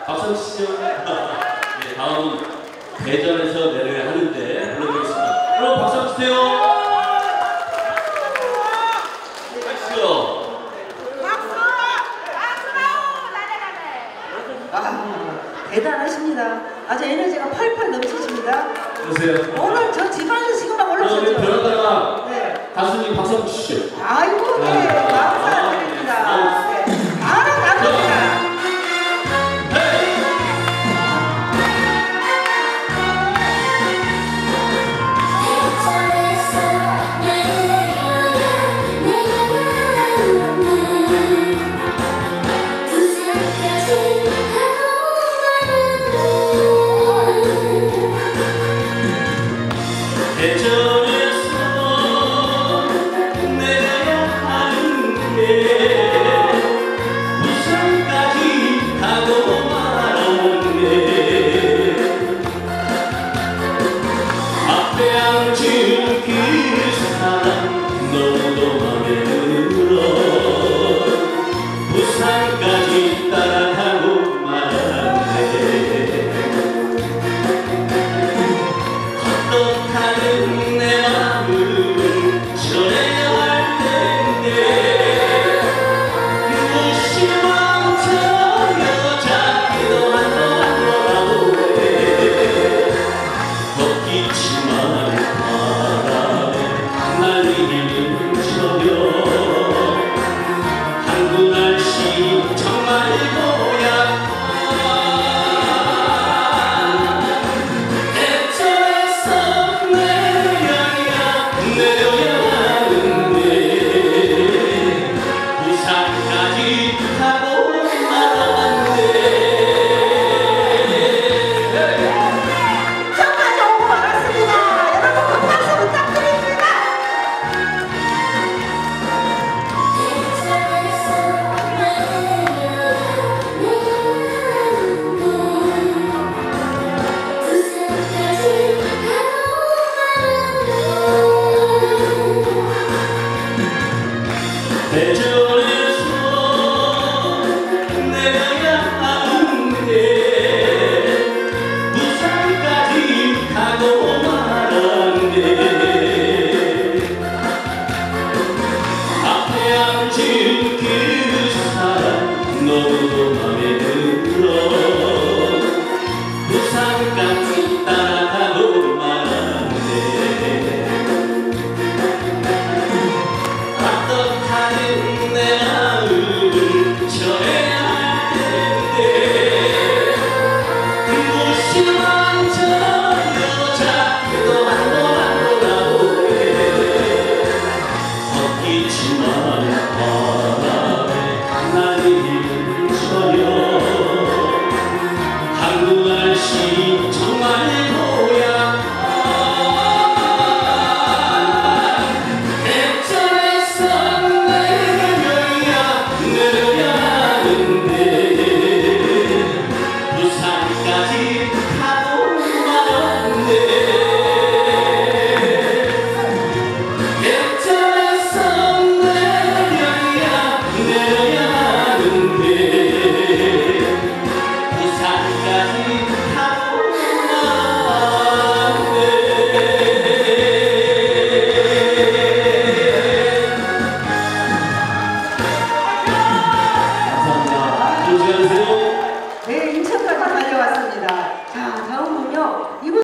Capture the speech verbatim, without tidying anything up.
박성 씨죠? 네, 다음은 대전에서 내려야 하는데 불러드리겠습니다. 여러분 박수 한번 주세요. 하시죠. 아, 대단하십니다. 아주 에너지가 팔팔 넘치십니다. 보세요. 오늘 저 지방에서 지금 막 올라오셨죠? 변호사가 네. 가수님 박수 한번 주시죠. 아이고, 네. 감사드립니다. 네. 바로 갑니다. 네, 인천까지 달려왔습니다. 자, 다음은요. 이분